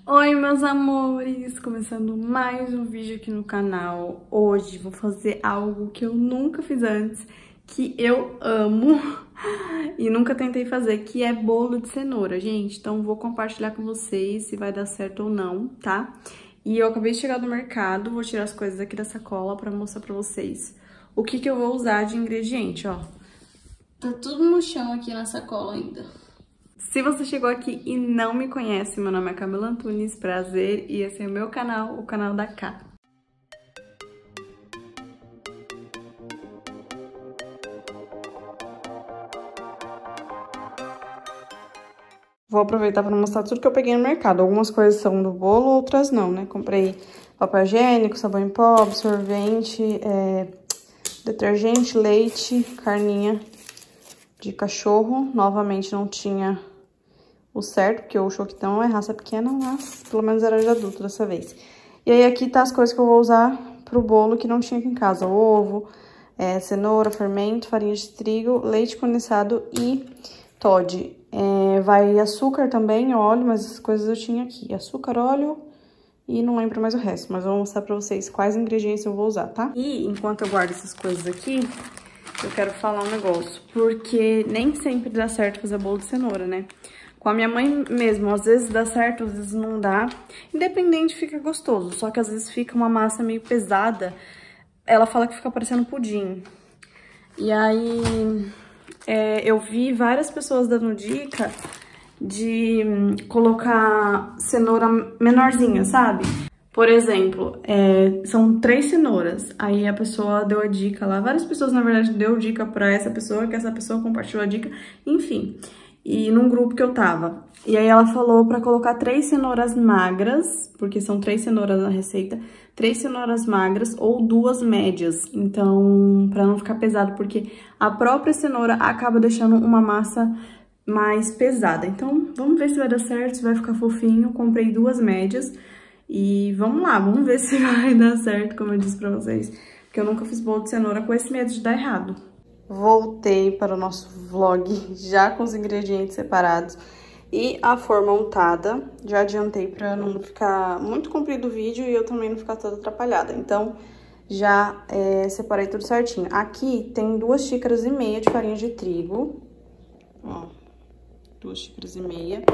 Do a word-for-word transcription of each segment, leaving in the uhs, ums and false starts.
Oi, meus amores! Começando mais um vídeo aqui no canal. Hoje vou fazer algo que eu nunca fiz antes, que eu amo e nunca tentei fazer, que é bolo de cenoura, gente. Então vou compartilhar com vocês se vai dar certo ou não, tá? E eu acabei de chegar do mercado, vou tirar as coisas aqui da sacola pra mostrar pra vocês o que que eu vou usar de ingrediente, ó. Tá tudo no chão aqui na sacola ainda. Se você chegou aqui e não me conhece, meu nome é Camila Antunes, prazer, e esse é o meu canal, o canal da Cá. Vou aproveitar para mostrar tudo que eu peguei no mercado. Algumas coisas são do bolo, outras não, né? Comprei papel higiênico, sabão em pó, absorvente, é, detergente, leite, carninha de cachorro. Novamente não tinha o certo, porque o choquitão é raça pequena, mas pelo menos era de adulto dessa vez. E aí aqui tá as coisas que eu vou usar pro bolo que não tinha aqui em casa. Ovo, é, cenoura, fermento, farinha de trigo, leite condensado e Toddy. É, vai açúcar também, óleo, mas essas coisas eu tinha aqui. Açúcar, óleo e não lembro mais o resto, mas eu vou mostrar pra vocês quais ingredientes eu vou usar, tá? E enquanto eu guardo essas coisas aqui, eu quero falar um negócio, porque nem sempre dá certo fazer bolo de cenoura, né? Com a minha mãe mesmo, às vezes dá certo, às vezes não dá. Independente, fica gostoso, só que às vezes fica uma massa meio pesada. Ela fala que fica parecendo pudim. E aí, é, eu vi várias pessoas dando dica de hum, colocar cenoura menorzinha, sabe? Por exemplo, é, são três cenouras, aí a pessoa deu a dica lá. Várias pessoas, na verdade, deu dica pra essa pessoa, que essa pessoa compartilhou a dica, enfim. E num grupo que eu tava. E aí ela falou pra colocar três cenouras magras, porque são três cenouras na receita, três cenouras magras ou duas médias. Então, pra não ficar pesado, porque a própria cenoura acaba deixando uma massa mais pesada. Então, vamos ver se vai dar certo, se vai ficar fofinho. Comprei duas médias e vamos lá, vamos ver se vai dar certo, como eu disse pra vocês. Porque eu nunca fiz bolo de cenoura com esse medo de dar errado. Voltei para o nosso vlog já com os ingredientes separados e a forma untada. Já adiantei para não ficar muito comprido o vídeo e eu também não ficar toda atrapalhada. Então, já é, separei tudo certinho. Aqui tem duas xícaras e meia de farinha de trigo. Ó, duas xícaras e meia.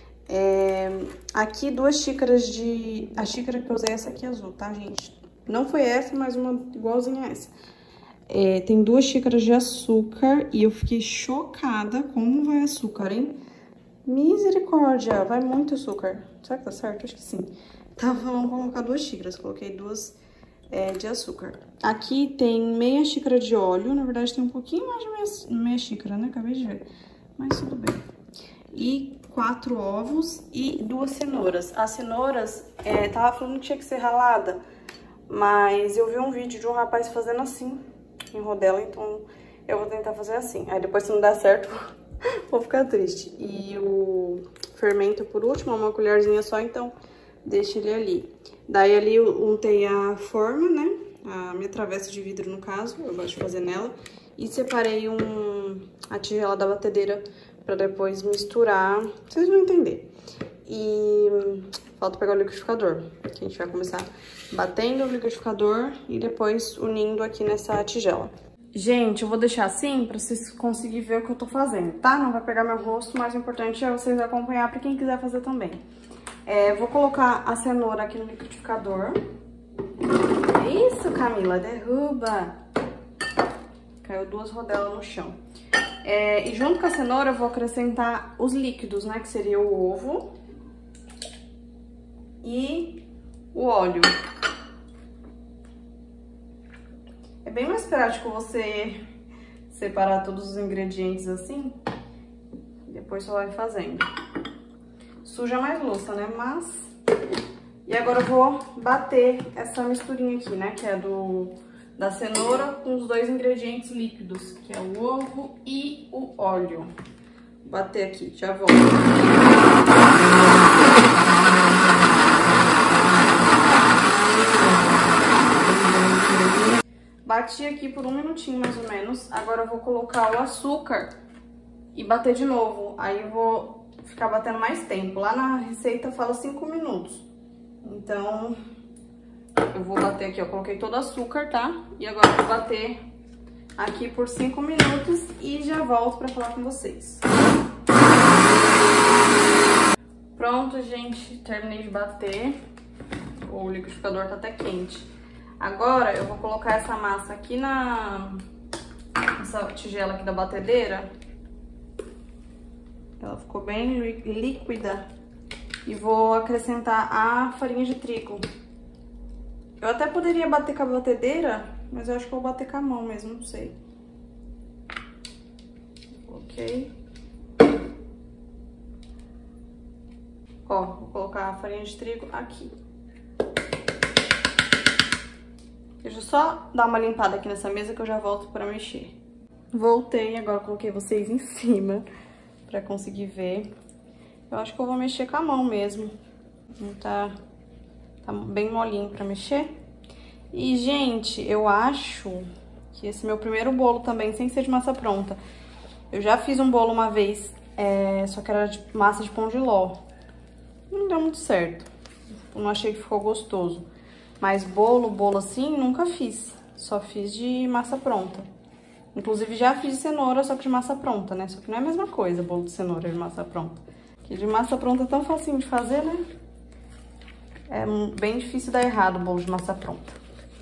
É, aqui duas xícaras de... A xícara que eu usei é essa aqui azul, tá, gente? Não foi essa, mas uma igualzinha a essa. É, tem duas xícaras de açúcar e eu fiquei chocada como vai açúcar, hein? Misericórdia, vai muito açúcar. Será que tá certo? Acho que sim. Tava falando colocar duas xícaras, coloquei duas é, de açúcar. Aqui tem meia xícara de óleo, na verdade tem um pouquinho mais de meia, meia xícara, né? Acabei de ver, mas tudo bem. E quatro ovos e duas cenouras. As cenouras, é, tava falando que tinha que ser ralada, mas eu vi um vídeo de um rapaz fazendo assim, em rodela, então eu vou tentar fazer assim. Aí depois, se não der certo, vou ficar triste. E o fermento, por último, uma colherzinha só, então deixa ele ali. Daí ali eu untei a forma, né? A minha travessa de vidro, no caso, eu gosto de fazer nela. E separei um, a tigela da batedeira pra depois misturar. Vocês vão entender. E falta pegar o liquidificador, que a gente vai começar batendo o liquidificador e depois unindo aqui nessa tigela. Gente, eu vou deixar assim pra vocês conseguirem ver o que eu tô fazendo, tá? Não vai pegar meu rosto, mas o importante é vocês acompanhar pra quem quiser fazer também. É, vou colocar a cenoura aqui no liquidificador. Isso, Camila, derruba! Caiu duas rodelas no chão. É, e junto com a cenoura eu vou acrescentar os líquidos, né? Que seria o ovo e o óleo. É bem mais prático você separar todos os ingredientes assim, e depois só vai fazendo. Suja mais louça, né? Mas... E agora eu vou bater essa misturinha aqui, né? Que é do... da cenoura com os dois ingredientes líquidos, que é o ovo e o óleo. Vou bater aqui, já volto. Bati aqui por um minutinho mais ou menos. Agora eu vou colocar o açúcar e bater de novo. Aí eu vou ficar batendo mais tempo. Lá na receita fala cinco minutos. Então, eu vou bater aqui, ó. Coloquei todo o açúcar, tá? E agora eu vou bater aqui por cinco minutos e já volto pra falar com vocês. Pronto, gente. Terminei de bater. O liquidificador tá até quente. Agora, eu vou colocar essa massa aqui na... essa tigela aqui da batedeira. Ela ficou bem líquida. E vou acrescentar a farinha de trigo. Eu até poderia bater com a batedeira, mas eu acho que eu vou bater com a mão mesmo, não sei. Ok. Ó, vou colocar a farinha de trigo aqui. Deixa eu só dar uma limpada aqui nessa mesa que eu já volto pra mexer. Voltei, agora coloquei vocês em cima pra conseguir ver. Eu acho que eu vou mexer com a mão mesmo. Não tá, tá bem molinho pra mexer. E, gente, eu acho que esse é meu primeiro bolo também, sem ser de massa pronta. Eu já fiz um bolo uma vez, é, só que era de massa de pão de ló. Não deu muito certo. Eu não achei que ficou gostoso. Mas bolo, bolo assim, nunca fiz. Só fiz de massa pronta. Inclusive, já fiz de cenoura, só que de massa pronta, né? Só que não é a mesma coisa, bolo de cenoura de massa pronta. Que de massa pronta é tão facinho de fazer, né? É bem difícil dar errado o bolo de massa pronta.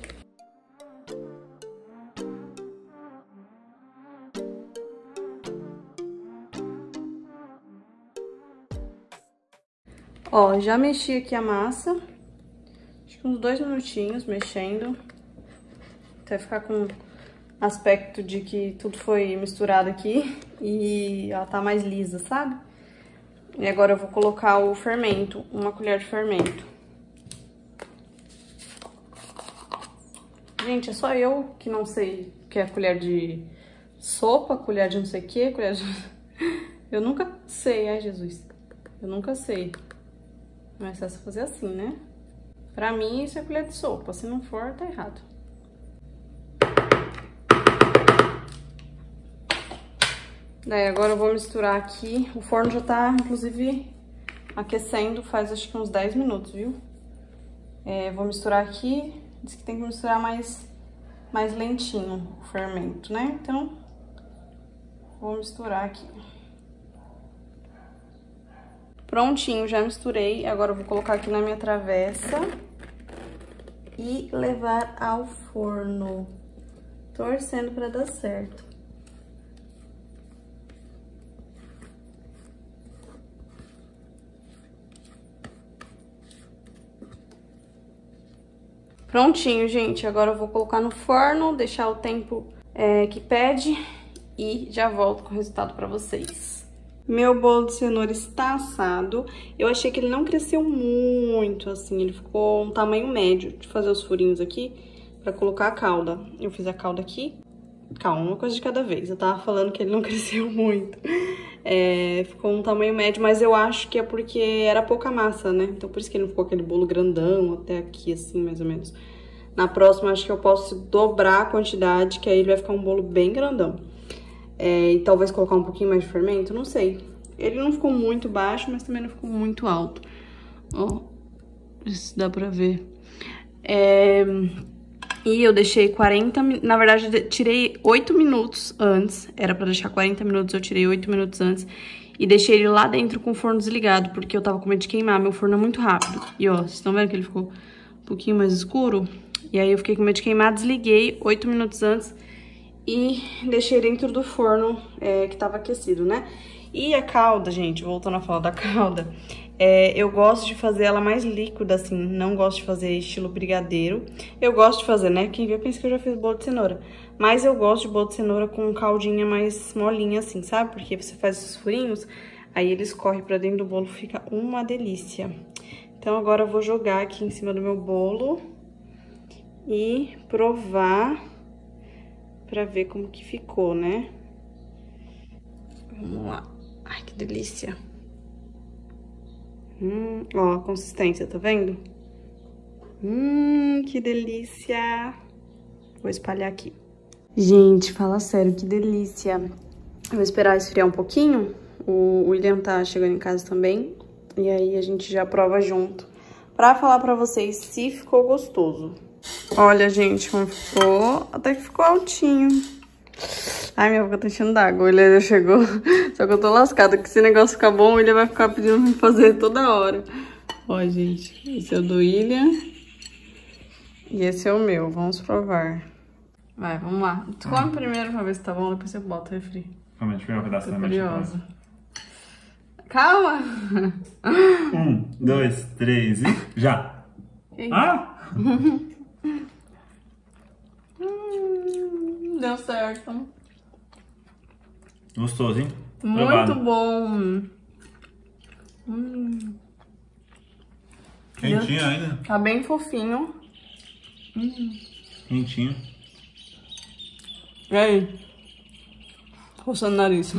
Ó, já mexi aqui a massa. Acho que uns dois minutinhos mexendo. Até ficar com aspecto de que tudo foi misturado aqui. E ela tá mais lisa, sabe? E agora eu vou colocar o fermento, uma colher de fermento. Gente, é só eu que não sei o que é colher de sopa, colher de não sei o que, colher de... Eu nunca sei, ai Jesus. Eu nunca sei. Mas é só fazer assim, né? Pra mim, isso é colher de sopa. Se não for, tá errado. Daí, agora eu vou misturar aqui. O forno já tá, inclusive, aquecendo faz acho que uns dez minutos, viu? É, vou misturar aqui. Diz que tem que misturar mais, mais lentinho o fermento, né? Então, vou misturar aqui. Prontinho, já misturei. Agora eu vou colocar aqui na minha travessa e levar ao forno. Torcendo pra dar certo. Prontinho, gente. Agora eu vou colocar no forno, deixar o tempo é, que pede e já volto com o resultado pra vocês. Meu bolo de cenoura está assado. Eu achei que ele não cresceu muito, assim, ele ficou um tamanho médio. Deixa eu fazer os furinhos aqui pra colocar a calda. Eu fiz a calda aqui. Calma, uma coisa de cada vez. Eu tava falando que ele não cresceu muito. É, ficou um tamanho médio, mas eu acho que é porque era pouca massa, né? Então por isso que ele não ficou aquele bolo grandão até aqui, assim, mais ou menos. Na próxima, acho que eu posso dobrar a quantidade, que aí ele vai ficar um bolo bem grandão. É, e talvez colocar um pouquinho mais de fermento, não sei. Ele não ficou muito baixo, mas também não ficou muito alto. Ó, se dá pra ver. É, e eu deixei quarenta minutos, na verdade eu tirei oito minutos antes. Era pra deixar quarenta minutos, eu tirei oito minutos antes. E deixei ele lá dentro com o forno desligado, porque eu tava com medo de queimar, meu forno é muito rápido. E ó, vocês estão vendo que ele ficou um pouquinho mais escuro? E aí eu fiquei com medo de queimar, desliguei oito minutos antes. E deixei dentro do forno é, que tava aquecido, né? E a calda, gente, voltando a falar da calda, é, eu gosto de fazer ela mais líquida, assim, não gosto de fazer estilo brigadeiro. Eu gosto de fazer, né? Quem vê pensa que eu já fiz bolo de cenoura. Mas eu gosto de bolo de cenoura com caldinha mais molinha, assim, sabe? Porque você faz esses furinhos, aí eles correm pra dentro do bolo, fica uma delícia. Então agora eu vou jogar aqui em cima do meu bolo e provar pra ver como que ficou, né? Vamos lá. Ai, que delícia. Hum, ó, a consistência, tá vendo? Hum, que delícia. Vou espalhar aqui. Gente, fala sério, que delícia. Eu vou esperar esfriar um pouquinho O William tá chegando em casa também. E aí a gente já prova junto. Pra falar pra vocês se ficou gostoso. Olha, gente, como ficou. Até que ficou altinho. Ai, minha boca tá enchendo d'água. Ele já chegou. Só que eu tô lascada. Que se o negócio ficar bom, ele vai ficar pedindo pra fazer toda hora. Ó, gente. Esse é o do William. E esse é o meu. Vamos provar. Vai, vamos lá. Tu come primeiro pra ver se tá bom, depois você bota o refri. Come o primeiro pedaço da curiosa. Calma! Um, dois, três e já! Eita. Ah! hum, deu certo. Gostoso, hein? Muito Provado. bom. Hum. Quentinho ainda. Tá bem fofinho. Hum. Quentinho. E aí? Coçando o nariz.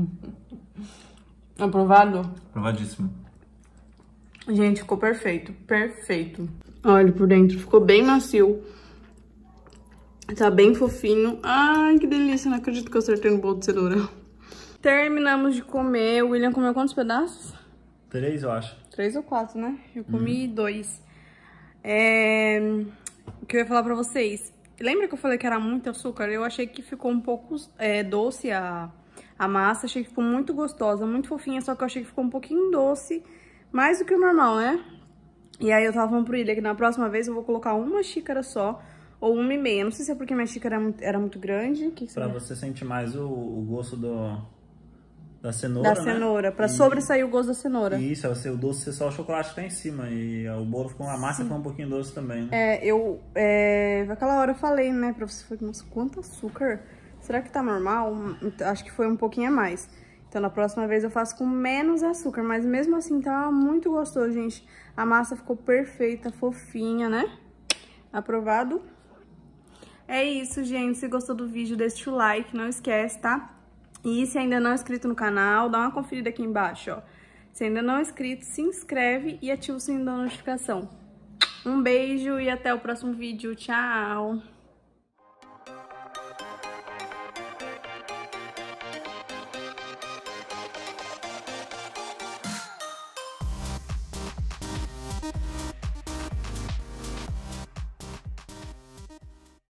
Aprovado? Provadíssimo. Gente, ficou perfeito. Perfeito. Olha, por dentro ficou bem macio. Tá bem fofinho. Ai, que delícia. Não acredito que eu acertei no bolo de cenoura. Terminamos de comer. O William comeu quantos pedaços? Três, eu acho. Três ou quatro, né? Eu comi uhum. dois. É... O que eu ia falar pra vocês? Lembra que eu falei que era muito açúcar? Eu achei que ficou um pouco é, doce a, a massa. Achei que ficou muito gostosa, muito fofinha. Só que eu achei que ficou um pouquinho doce. Mais do que o normal, né? E aí eu tava falando pro William que na próxima vez eu vou colocar uma xícara só. Ou uma e meia. Não sei se é porque minha xícara era muito, era muito grande. Que que pra você, você sentir mais o, o gosto do, da cenoura, Da cenoura. Né? Pra e, sobressair o gosto da cenoura. Isso, o doce é só o chocolate que tá em cima. E o bolo ficou, a massa ficou um pouquinho doce também, né? É, eu... É, naquela hora eu falei, né, pra você. Falei, nossa, quanto açúcar. Será que tá normal? Acho que foi um pouquinho a mais. Então, na próxima vez eu faço com menos açúcar. Mas mesmo assim, tá muito gostoso, gente. A massa ficou perfeita, fofinha, né? Aprovado. É isso, gente. Se gostou do vídeo, deixa o like, não esquece, tá? E se ainda não é inscrito no canal, dá uma conferida aqui embaixo, ó. Se ainda não é inscrito, se inscreve e ativa o sininho da notificação. Um beijo e até o próximo vídeo. Tchau!